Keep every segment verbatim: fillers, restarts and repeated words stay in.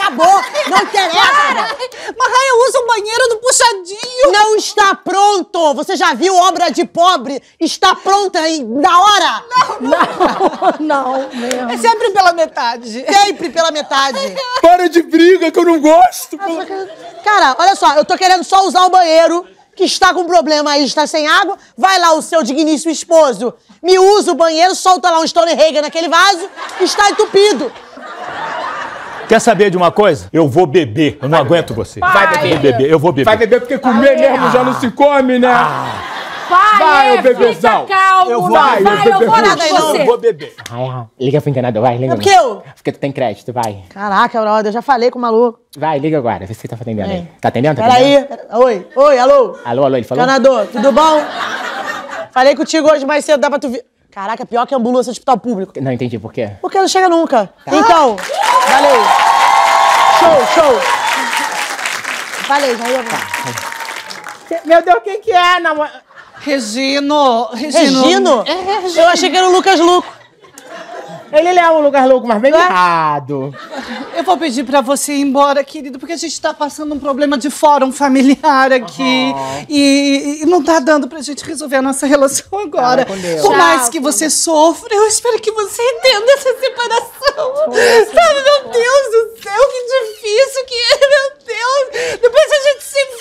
acabou. Não interessa. Marraia usa o banheiro no puxadinho. Não está pronto. Você já viu obra de pobre? Está pronta aí na hora? Não, não, não mesmo. É sempre pela metade. Sempre pela metade. Para de briga que eu não gosto. Cara, olha só, eu tô querendo só usar o banheiro, que está com problema aí, está sem água. Vai lá o seu digníssimo esposo, me usa o banheiro, solta lá um Stonehenge naquele vaso, está entupido. Quer saber de uma coisa? Eu vou beber. Eu não aguento você. Vai beber. Eu vou beber. Eu vou beber. Vai beber porque comer mesmo já não se come, né? Vai, Vai, é, ô bebezão. fica calmo. Eu vou vai, beber. vai, eu vou Nada aí, com não. você. Eu vou beber. Vai, liga pro encanador, vai, liga. É porque eu... Porque tu tem crédito, vai. Caraca, brother, eu já falei com o maluco. Vai, liga agora, vê se tá atendendo É. aí. Tá atendendo? Tá Peraí. atendendo? Pera- Oi, oi, alô? Alô, alô, ele falou? Encanador, tudo bom? Falei contigo hoje mais cedo, dá pra tu vir. Caraca, pior que ambulância de hospital público. Não entendi por quê. Porque não chega nunca. Então, valeu. Show, show. Valeu, já ia. Meu Deus, quem que é, namorado? Regino, Regino. Regino? É, Regino. Eu achei que era o Lucas Luco. Ele é um lugar louco, mas bem errado. Eu vou pedir pra você ir embora, querido, porque a gente tá passando um problema de fórum familiar aqui. Uhum. E, e não tá dando pra gente resolver a nossa relação agora. com Deus. Por Tchau. mais que você sofra, eu espero que você entenda essa separação. Sabe, meu Deus do céu, que difícil que é, meu Deus. Depois a gente se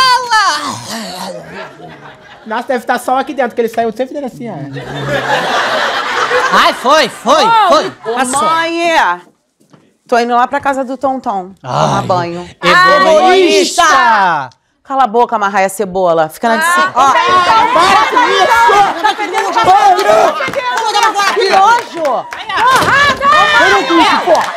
fala. Nossa, deve estar só aqui dentro, que ele saiu sempre dele assim, ó. Ai, foi, foi, foi. Passou. Mãe, tô indo lá pra casa do Tonton tomar banho. Egoísta! Cala a boca, Marraia Cebola. Fica na disciplina. Ó, Para com isso! Tá perdendo já. Vamos dar uma que nojo! Eu não quis, porra!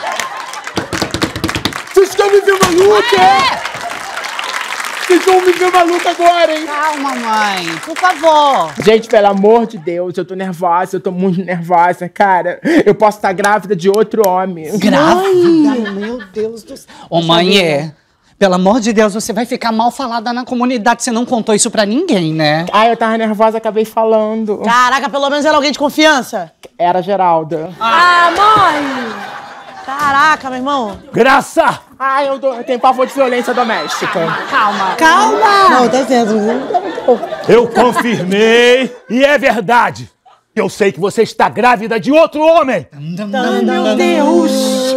Vocês querem me ver maluca, é? Vocês vão me ver maluca agora, hein? Calma, mãe, por favor. Gente, pelo amor de Deus, eu tô nervosa, eu tô muito nervosa, cara. Eu posso estar grávida de outro homem. Grávida? Meu Deus do céu. Ô, mãe, é. Pelo amor de Deus, você vai ficar mal falada na comunidade. Você não contou isso pra ninguém, né? Ai, eu tava nervosa, acabei falando. Caraca, pelo menos era alguém de confiança. Era Geralda. Ah, mãe! Caraca, meu irmão. Graça! Ai, eu, tô, eu tenho pavor de violência doméstica. Calma. Calma! Não, tá certo. Eu confirmei e é verdade. Eu sei que você está grávida de outro homem. Meu Deus!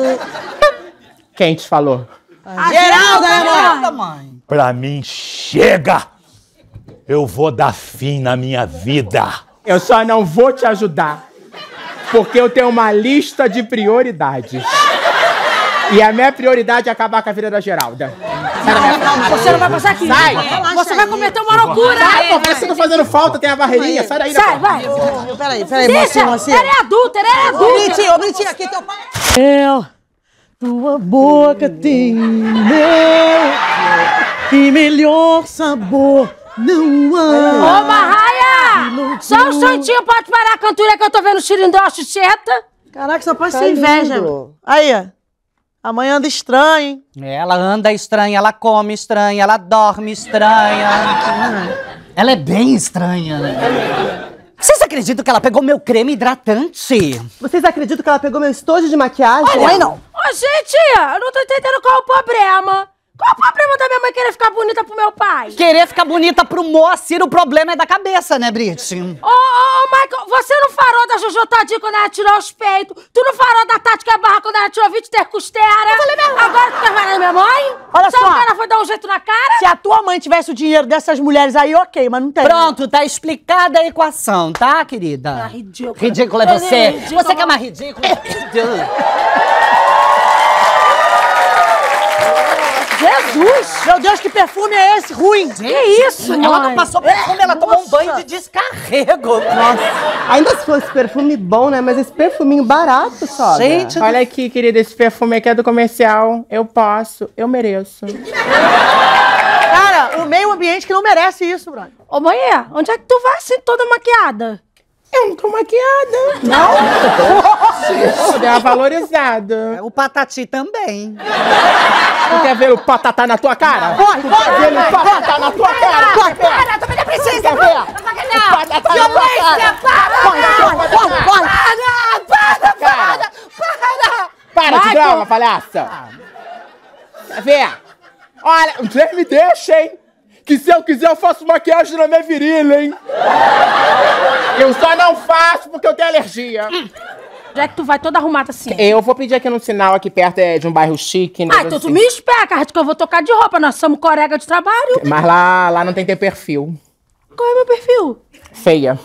Quem te falou? Geralda, né, mãe? Geralda, mãe. Pra mim, chega! Eu vou dar fim na minha vida. Eu só não vou te ajudar. Porque eu tenho uma lista de prioridades. E a minha prioridade é acabar com a vida da Geralda. Sai da minha frente. Você não vai passar aqui. Sai. Você vai cometer uma loucura. Sai, pô, você tá fazendo falta, tem a barreirinha. Sai daí, Sai, pô. vai. Peraí, peraí, Deixa. mocinho, mocinho. Ela é adulta, ela é Ô, adulta. Bonitinho, ô, Bonitinho, aqui teu pai. Eu, tua boca tem mel e melhor sabor não há. Ô, Marraia! Só um instantinho, pode parar a cantura que eu tô vendo o xirindó, a xuxeta. Caraca, só pode ser inveja. Aí, ó. Amanhã anda estranho, hein? Ela anda estranha, ela come estranha, ela dorme estranha. Ela é bem estranha, né? Vocês acreditam que ela pegou meu creme hidratante? Vocês acreditam que ela pegou meu estojo de maquiagem? Olha, não. Ô, gente, eu não tô entendendo qual é o problema. Qual o problema da minha mãe querer ficar bonita pro meu pai? Querer ficar bonita pro Moacir, o problema é da cabeça, né, Brit? Ô, ô, ô, Michael, você não farou da Jojo Todinho quando ela tirou os peitos? Tu não farou da Tati Barra quando ela tirou vinte ter costela? Eu falei mesmo. Agora tu quer falar da minha mãe? Olha Sabe só. que ela foi dar um jeito na cara? Se a tua mãe tivesse o dinheiro dessas mulheres aí, ok, mas não tem. Pronto, tá explicada a equação, tá, querida? Ah, ridícula. Ridícula é Ela é você. ridícula. Você que é mais ridícula. Jesus! Meu Deus, que perfume é esse? Ruim! Que isso, mãe? Ela não passou perfume, ela tomou um banho de descarrego. Ainda se fosse perfume bom, né? Mas esse perfuminho barato, só. Gente, Olha aqui, querida, esse perfume aqui é do comercial. Eu posso, eu mereço. Cara, o meio ambiente que não merece isso, brother. Ô, mãe, onde é que tu vai assim toda maquiada? Eu não tô maquiada. Não? Eu dei uma valorizada. o Patati também. Não quer ver o patatá na tua cara? Corre, Quer corre! ver o patatá na tua cara? Corre, Para, também não precisa. Quer ver? Não vai ganhar. Patatá na tua cara? Corre, corre, corre, corre! Para, para, para, para. Para de Michael. drama, palhaça. Vê. Olha, vocês me deixam, hein? Que se eu quiser eu faço maquiagem na minha virilha, hein? Eu só não faço porque eu tenho alergia. Hum. Já que tu vai toda arrumada assim. Eu vou pedir aqui no sinal, aqui perto é de um bairro chique, né? Ah, então tu me espera, que eu vou tocar de roupa. Nós somos colega de trabalho. Mas lá, lá não tem teu perfil. Qual é meu perfil? Feia.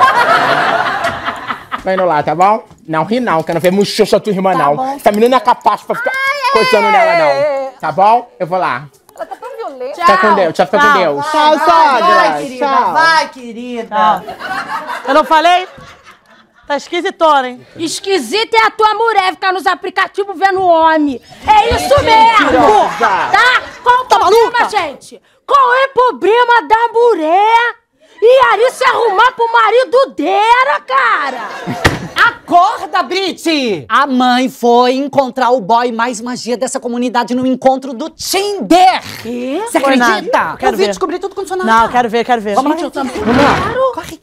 Vai indo lá, tá bom? Não ri não, quero ver muxoxa tua irmã, Tá não. bom. Essa menina é capaz pra ficar coisando nela, não. Tá bom? Eu vou lá. Ela tá tão violenta. Fica com Deus, tchau, fica com Deus. Tchau, sogra. Vai, querida, Tchau. vai, querida. Eu não falei? Tá esquisitona, hein? Esquisita é a tua mulher ficar nos aplicativos vendo homem. É isso mesmo. Tá? Qual o Tá problema, maluca? gente? Qual é o problema da mulher e Ari se arrumar pro marido dela, cara? Acorda, Brit! A mãe foi encontrar o boy mais magia dessa comunidade no encontro do Tinder. Quê? Você Foi nada. acredita? Eu quero Eu vim ver. descobrir tudo quando funcionava. Não, quero ver, quero ver. Vamos lá, Gente, eu também. Vamos lá. Corre.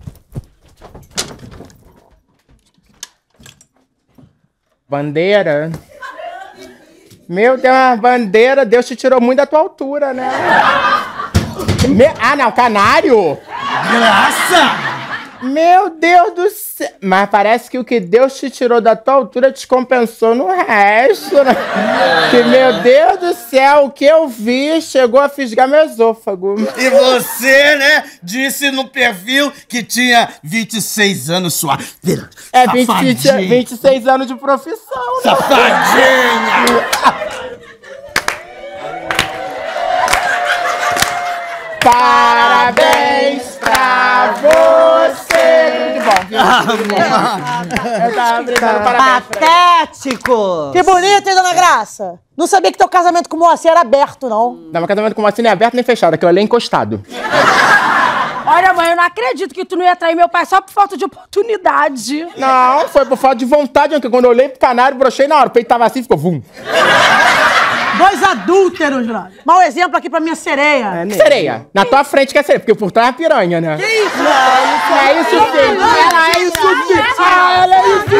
Bandeira? Meu Deus, uma bandeira, Deus te tirou muito da tua altura, né? Me... Ah, não, canário? Graça! Meu Deus do céu. Mas parece que o que Deus te tirou da tua altura te compensou no resto, né? Que, meu Deus do céu, o que eu vi chegou a fisgar meu esôfago. E você, né, disse no perfil que tinha vinte e seis anos sua. É, vinte, vinte e seis anos de profissão, né? Safadinha! Parabéns pra você! Tudo bom, viu? Eu tava brincando, parabéns pra ele. Patético! Que bonito, hein, dona Graça? Não sabia que teu casamento com o Moacir era aberto, não. Não, meu casamento com o Moacir nem é aberto nem fechado, aquilo ali é encostado. Olha, mãe, eu não acredito que tu não ia trair meu pai só por falta de oportunidade. Não, foi por falta de vontade, porque quando eu olhei pro canário, brochei na hora, o peito tava assim, ficou vum. Dois adúlteros, brother. Mau exemplo aqui pra minha sereia. Que sereia? Na tua frente que é sereia, porque por trás é piranha, né? Que isso? Não, é isso sim. Ela é isso sim. Ah, ela é isso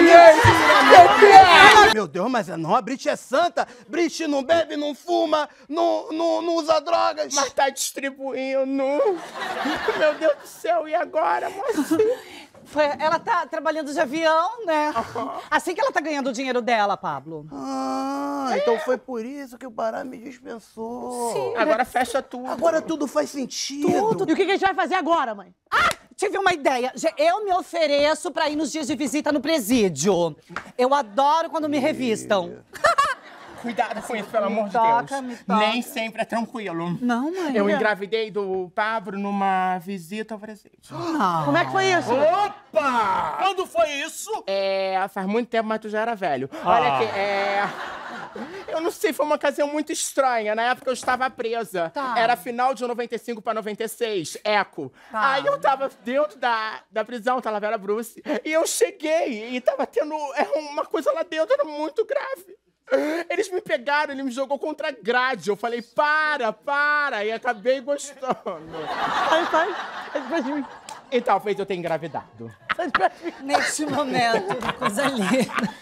sim. Meu Deus, mas não, a Brit é santa. Brit não bebe, não fuma, não, não, não usa drogas. Mas tá distribuindo. Meu Deus do céu, e agora, mocinha? Foi, ela tá trabalhando de avião, né? Assim que ela tá ganhando o dinheiro dela, Pablo. Ah, então foi por isso que o Pará me dispensou. Sim. Agora fecha tudo. Agora tudo faz sentido. E o que que a gente vai fazer agora, mãe? Ah, tive uma ideia. Ge- Eu me ofereço pra ir nos dias de visita no presídio. Eu adoro quando me revistam. Cuidado com isso, pelo amor de toca, Deus. me toca. Nem sempre é tranquilo. Não, mãe. Eu engravidei do Pablo numa visita ao presídio. Como é que foi isso? Opa! Quando foi isso? É, faz muito tempo, mas tu já era velho. Olha aqui, é... Eu não sei, foi uma ocasião muito estranha. Na época eu estava presa. Tá. Era final de noventa e cinco pra noventa e seis, eco. Aí eu tava dentro da, da prisão, Talavera Bruce. E eu cheguei e tava tendo é, uma coisa lá dentro, era muito grave. Eles me pegaram, ele me jogou contra a grade. Eu falei, para, para. E acabei gostando. Sai, sai. Sai de perto de mim. E talvez eu tenha engravidado. Sai de perto de mim. Neste momento, coisa linda.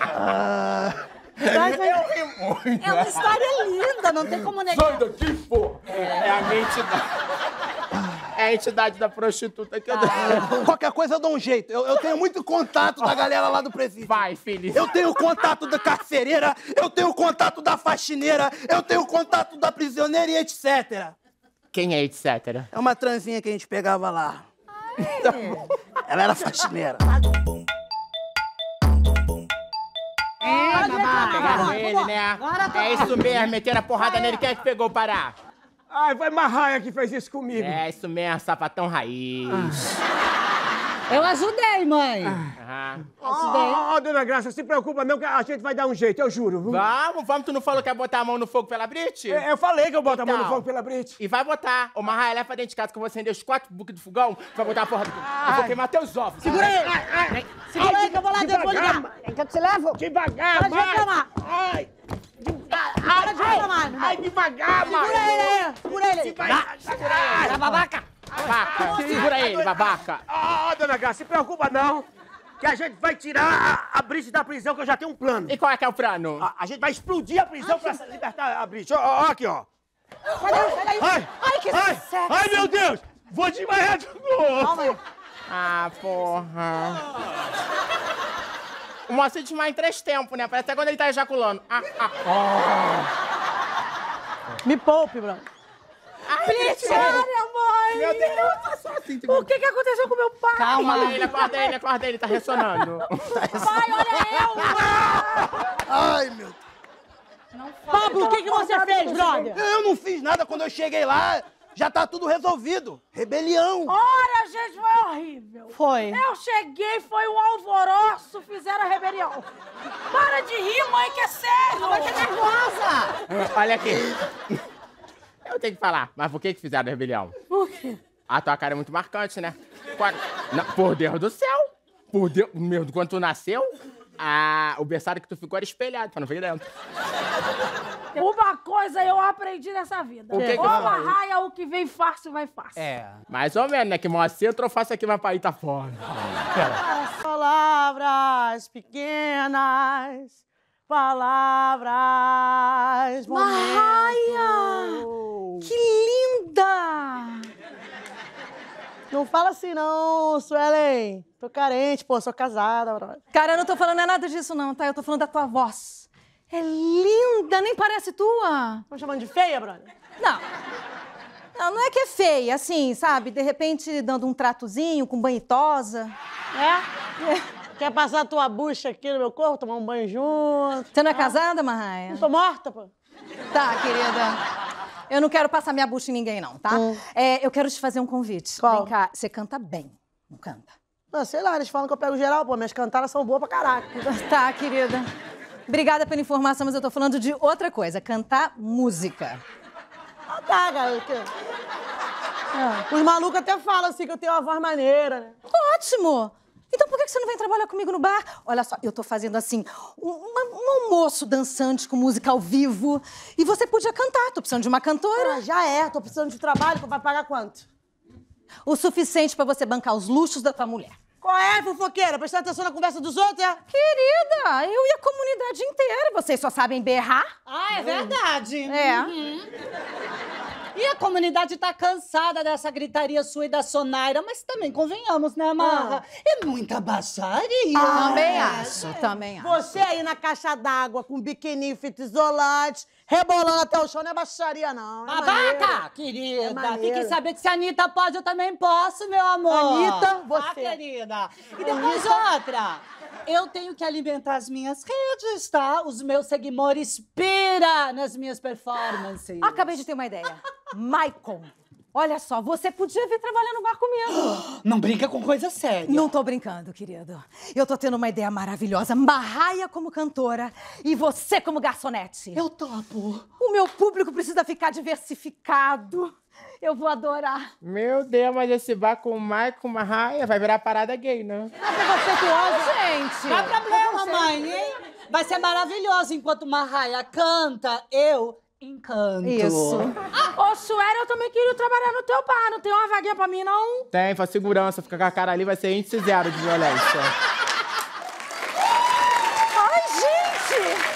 Sai, sai. Eu ri muito. É uma história linda, não tem como negar. Sai daqui, pô! É a minha entidade. É a entidade da prostituta que eu dou. Qualquer coisa eu dou um jeito. Eu, eu tenho muito contato da galera lá do presídio. Vai, filho. Eu tenho contato da carcereira, eu tenho contato da faxineira, eu tenho contato da prisioneira e etcétera. Quem é etcétera? É uma transinha que a gente pegava lá. Ela era faxineira. Pegaram ele, né? É isso mesmo, meteram a porrada nele. Quem é que pegou o Pará? Ai, foi Marraia que fez isso comigo. É isso mesmo, sapatão raiz. Eu ajudei, mãe. Aham. Ó, oh, dona Graça, se preocupa não que a gente vai dar um jeito, eu juro. viu? Vamos, vamos. Tu não falou que ia botar a mão no fogo pela Brit? É, Eu falei que eu boto a mão no Então. fogo pela Brit. E vai botar. Ô, Marraia, leva pra dentro de casa que eu vou acender os quatro buques do fogão. Tu vai botar a porra do... Eu vou queimar teus ovos. Segura aí. Segura aí que eu vou lá dentro, vou ligar. Que eu te levo? Devagar, Para de vai. reclamar. Ai, Para de reclamar. ai, devagar, mãe. Segura ele aí. Segura ele aí. Tá babaca? Babaca, segura ele, babaca. Ah, dona Graça, se preocupa não. que a gente vai tirar a, a Brice da prisão, que eu já tenho um plano. E qual é que é o plano? A, a gente vai explodir a prisão pra libertar a Brice. Ó, ó, ó aqui, ó. Cadê? Sai daí. Ai, Ai, que ai, sexy. ai, meu Deus! Vou desmaiar de novo! Calma aí. Ah, porra. O mocinho desmaia em três tempos, né? Parece até quando ele tá ejaculando. Ah, ah. Oh. Me poupe, Bruno. Olha, mãe! Meu Deus, tá só assim. Tipo... O que que aconteceu com meu pai? Calma. Acorda ele, acorda ele, acorda ele, tá ressonando. Pai, olha eu! Ai, meu Deus. Pablo, o que, que você fez, brother? Eu não fiz nada quando eu cheguei lá. Já tá tudo resolvido. Rebelião. Olha, gente, foi horrível. Foi. Eu cheguei, foi um alvoroço, fizeram a rebelião. Para de rir, mãe, que é sério. Vai ficar nervosa. Olha aqui. Eu tenho que falar, mas por que que fizeram a rebelião? Por quê? A tua cara é muito marcante, né? Quando... Não, por Deus do céu. Por Deus... Meu, quando tu nasceu, a... o berçário que tu ficou era espelhado, pra não ver dentro. Uma coisa eu aprendi nessa vida. O que que Ou eu uma falei? raia, o que vem fácil, vai fácil. É. Mais ou menos, né? Que mó centro eu faço aqui, mas pra ir tá fora. Palavras pequenas, palavras... Maia! momentos. Que linda! Não fala assim não, Suelen. Tô carente, pô, sou casada, brother. Cara, eu não tô falando nada disso não, tá? Eu tô falando da tua voz. É linda, nem parece tua. Estão chamando de feia, brother? Não. Não, não é que é feia, assim, sabe? De repente dando um tratozinho com banho e tosa. É? é? Quer passar a tua bucha aqui no meu corpo, tomar um banho junto? Você não é casada, Marraia? Não tô morta, pô. Tá, querida. Eu não quero passar minha bucha em ninguém, não, tá? Hum. É, eu quero te fazer um convite. Qual? Vem cá, você canta bem, não canta? Ah, sei lá, eles falam que eu pego geral, pô. Minhas cantadas são boas pra caraca. Tá, querida. Obrigada pela informação, mas eu tô falando de outra coisa. Cantar música. Ah, tá, garota. É. Os malucos até falam assim que eu tenho uma voz maneira, né? Ótimo! Então por que você não vem trabalhar comigo no bar? Olha só, eu tô fazendo assim, um, uma- um almoço dançante com música ao vivo. E você podia cantar, tô precisando de uma cantora. Ah, já é, tô precisando de trabalho, vai pagar quanto? O suficiente pra você bancar os luxos da tua mulher. Qual é, fofoqueira? Prestando atenção na conversa dos outros, é? Querida, eu e a comunidade inteira, vocês só sabem berrar. Ah, é verdade. É. E a comunidade tá cansada dessa gritaria sua e da Sonaira, mas também convenhamos, né, Marra? É muita baixaria. Também acho, também acho. Você aí na caixa d'água com biquininho, fita isolante, rebolando até o chão, não é baixaria, não. É maneiro. Babaca, querida. É maneiro. Fiquem sabendo que se a Anitta pode, eu também posso, meu amor. Anitta, você. Ah, querida. E depois outra. Eu tenho que alimentar as minhas redes, tá? Os meus seguidores pira nas minhas performances. Acabei de ter uma ideia. Maicon, olha só, você podia vir trabalhar no bar comigo. Não brinca com coisa séria. Não tô brincando, querido. Eu tô tendo uma ideia maravilhosa. Marraia como cantora e você como garçonete. Eu topo. O meu público precisa ficar diversificado. Eu vou adorar. Meu Deus, mas esse bar com o Maicon Marraia vai virar parada gay, né? Gente. Não há problema, mãe, hein? Vai ser maravilhoso enquanto Marraia canta, eu encanto. Isso. Ô, Sueli, eu também queria trabalhar no teu bar. Não tem uma vaguinha pra mim, não? Tem, faz segurança, fica com a cara ali, vai ser índice zero de violência. Ai, gente!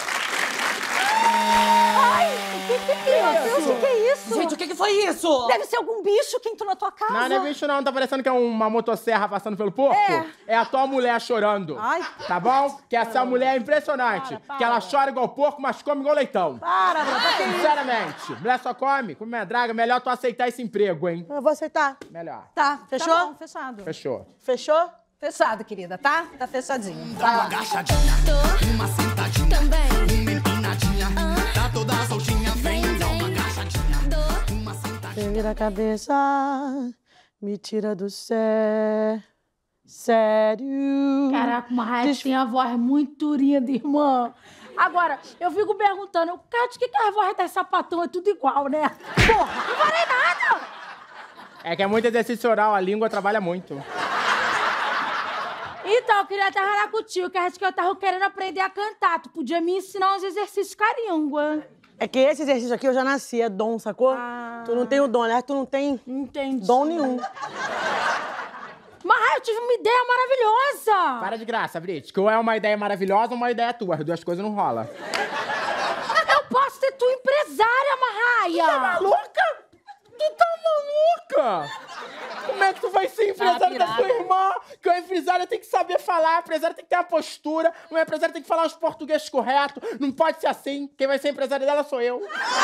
Ai, o que, que é isso? O que, que é isso? Gente, o que, que foi isso? Deve ser algum bicho que entrou na tua casa. Não, não é bicho não, tá parecendo que é uma motosserra passando pelo porco? É. É a tua mulher chorando. Ai. Tá bom? Que essa mulher é impressionante. Para, para. Que ela chora igual porco, mas come igual leitão. Para, brother, pra que isso? Sinceramente, mulher só come, come minha draga, melhor tu aceitar esse emprego, hein? Eu vou aceitar. Melhor. Tá, Fechou? Tá bom, fechado. Fechou. Fechou? Fechado, querida, tá? Tá fechadinho. Dá uma agachadinha, uma sentadinha, uma empinadinha, tá toda soltinha, vem, dá uma agachadinha, uma sentadinha. Vira a cabeça, me tira do sé... sério. Caraca, uma raia tem a voz muito linda, irmã. Agora, eu fico perguntando, cara, de que, que a voz das sapatão é tudo igual, né? Porra, não falei nada! É que é muito exercício oral, a língua trabalha muito. Então, eu queria até falar contigo, que acho que eu tava querendo aprender a cantar. Tu podia me ensinar uns exercícios com a língua. É que esse exercício aqui eu já nasci, é dom, sacou? Ah. Tu não tem o dom, aliás, tu não tem Entendi. dom nenhum. Marraia, eu tive uma ideia maravilhosa. Para de graça, Brit, que ou é uma ideia maravilhosa ou uma ideia tua. As duas coisas não rolam. Eu posso ser tua empresária, Marraia. Tu tá maluca? Tu tá maluca? Como é que tu vai ser empresária da tua irmã? Que a empresária tem que saber falar, a empresária tem que ter uma postura, uma empresária tem que falar os portugueses corretos. Não pode ser assim. Quem vai ser empresária dela sou eu.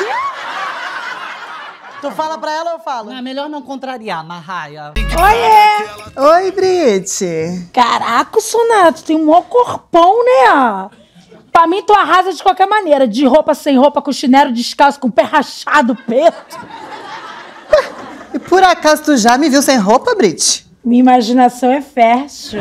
Tu fala pra ela ou eu falo? Não, é melhor não contrariar, Marraia. Oiê! Oi, Brit. Caraca, Sonara, tu tem um maior corpão, né? Pra mim, tu arrasa de qualquer maneira. De roupa, sem roupa, com chinelo, descalço, com o pé rachado, preto. E por acaso tu já me viu sem roupa, Brit? Minha imaginação é fértil.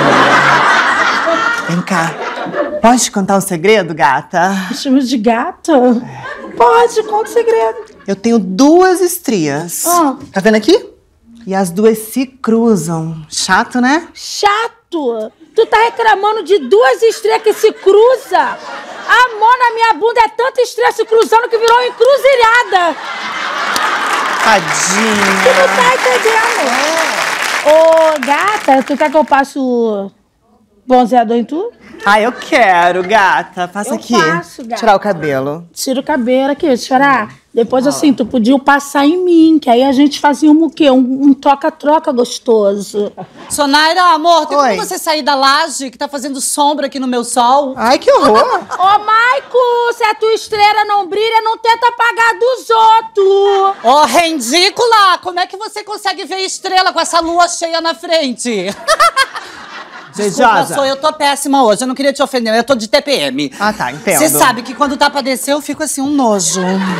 Vem cá. Pode te contar um segredo, gata? Me chama de gata? Pode, conta o segredo. Eu tenho duas estrias. Ah. Tá vendo aqui? E as duas se cruzam. Chato, né? Chato? Tu tá reclamando de duas estrias que se cruzam? A mão na minha bunda é tanta estria se cruzando que virou encruzilhada. Tadinha. Tu não tá entendendo? Ô, gata, tu quer que eu passe o bronzeador em tu? Ah, eu quero, gata. Passa Eu aqui. passo, gata. Tirar o cabelo. Tira o cabelo aqui, deixa eu chorar. Depois, assim, tu podia passar em mim, que aí a gente fazia um o quê? Um troca-troca gostoso. Sonaira, amor, tem Oi. como você sair da laje que tá fazendo sombra aqui no meu sol? Ai, que horror. Ô, Maico, se a tua estrela não brilha, não tenta apagar dos outros. Ô, ridícula! Como é que você consegue ver estrela com essa lua cheia na frente? Desculpa, Beijosa. sou eu tô péssima hoje. Eu não queria te ofender, eu tô de T P M. Ah, tá, entendo. Você sabe que quando tá pra descer, eu fico assim, um nojo.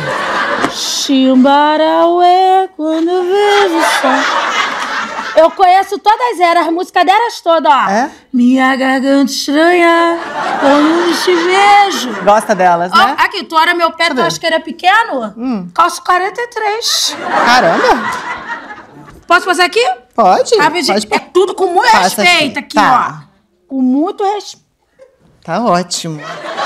Chimbarauê, quando eu vejo o sol. Eu conheço todas elas, as músicas delas todas, ó. É? Minha garganta estranha, quando te vejo. Gosta delas, Ó, né? aqui, tu olha meu pé, tu acha que ele é pequeno? Hum. Calço quarenta e três. Caramba. Posso passar aqui? Pode. Rapidinho. Pode. É tudo com muito Passa respeito aqui. aqui, Tá. ó. Com muito respeito. Tá ótimo.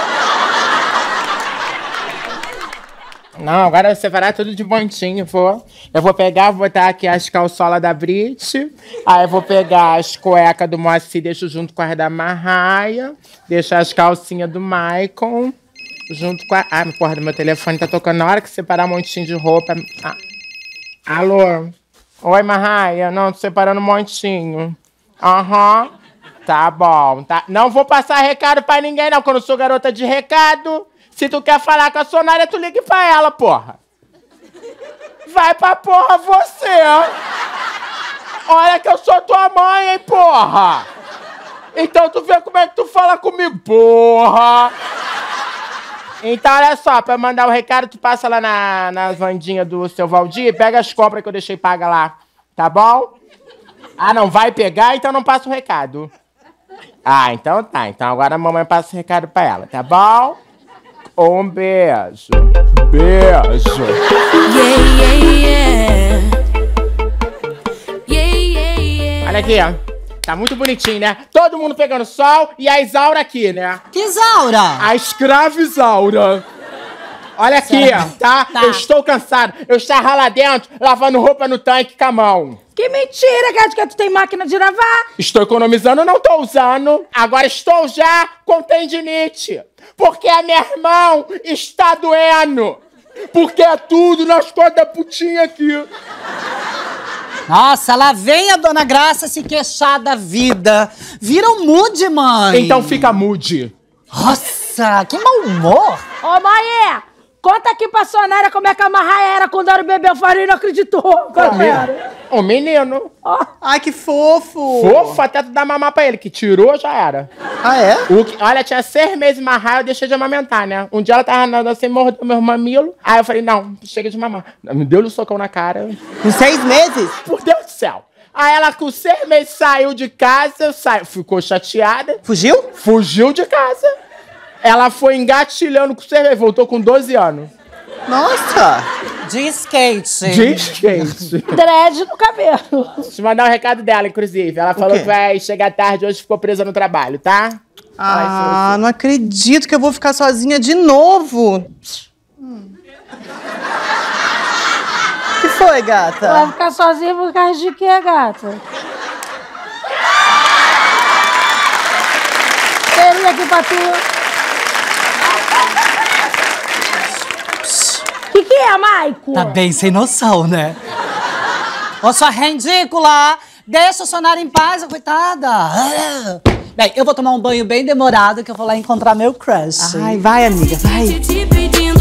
Não, agora eu vou separar tudo de montinho, vou. Eu vou pegar, vou botar aqui as calçolas da Brit. Aí eu vou pegar as cuecas do Moacir, deixo junto com as da Marraia. Deixo as calcinhas do Maicon. Junto com a... Ah, porra, do meu telefone tá tocando na hora que separar um montinho de roupa. Ah. Alô? Oi, Marraia. Não, tô separando um montinho. Aham. Uhum. Tá bom. Tá. Não vou passar recado pra ninguém, não, que eu não sou garota de recado. Se tu quer falar com a Sonária, tu ligue pra ela, porra. Vai pra porra você, ó. Olha que eu sou tua mãe, hein, porra. Então tu vê como é que tu fala comigo, porra. Então, olha só, pra mandar o recado, tu passa lá na, na Vandinha do seu Valdir, pega as compras que eu deixei paga lá, tá bom? Ah, não vai pegar? Então não passa o recado. Ah, então tá. Então agora a mamãe passa o recado pra ela, tá bom? Um beijo. Beijo. Yeah, yeah, yeah. Yeah, yeah, yeah. Olha aqui, ó. Tá muito bonitinho, né? Todo mundo pegando sol e a Isaura aqui, né? Que Isaura? A escrava Isaura. Olha aqui, ó, tá? Tá. Eu estou cansado. Eu estava lá dentro, lavando roupa no tanque com a mão. Que mentira, gato, que tu tem máquina de lavar. Estou economizando, não estou usando. Agora estou já com tendinite. Porque a minha irmã está doendo. Porque é tudo nas costas da putinha aqui. Nossa, lá vem a Dona Graça se queixar da vida. Vira um mude, mãe. Então fica mude. Nossa, que mau humor. Ô, Maê, conta aqui pra Sonária como é que a Marraia era quando era o bebê. Eu falei, não acreditou. Como era? Um menino. Ó. Ai, que fofo. Fofo, até tu dar mamar pra ele, que tirou, já era. Ah, é? O que- olha, tinha seis meses de marrar, eu deixei de amamentar, né? Um dia ela tava nadando sem morder meu mamilo. Aí eu falei, não, chega de mamar. Me deu-lhe um socão na cara. Com seis meses? Por Deus do céu. Aí ela com seis meses saiu de casa, saiu, ficou chateada. Fugiu? Fugiu de casa. Ela foi engatilhando com seis meses, voltou com doze anos. Nossa. De skate. De skate. Dread no cabelo. Deixa eu mandar um recado dela, inclusive. Ela falou quê? que vai chegar tarde hoje, ficou presa no trabalho, tá? Ah, não acredito que eu vou ficar sozinha de novo. Hum. que foi, Vai gata? ficar sozinha por causa de quê, gata? aqui pra tu. O que, que é, Maico? Tá bem sem noção, né? Ô, sua ridícula! Deixa o Sonara em paz, coitada! Ah. Bem, eu vou tomar um banho bem demorado que eu vou lá encontrar meu crush. Ai, vai, amiga, vai.